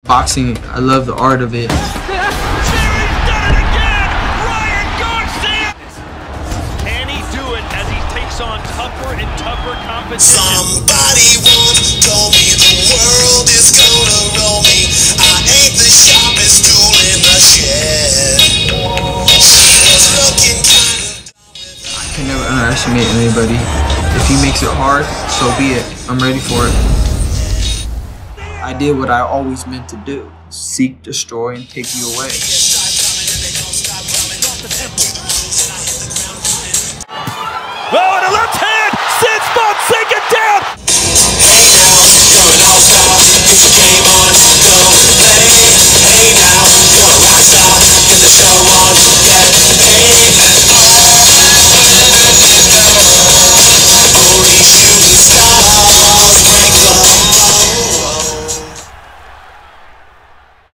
boxing, I love the art of it. He's done it again! Ryan Garcia! Can he do it as he takes on tougher and tougher competition? Somebody once told me the world is gonna roll me. I ain't the sharpest tool in the shed. She was looking kind of... I can never underestimate anybody. If he makes it hard, so be it. I'm ready for it. I did what I always meant to do. Seek, destroy, and take you away. Oh, and a left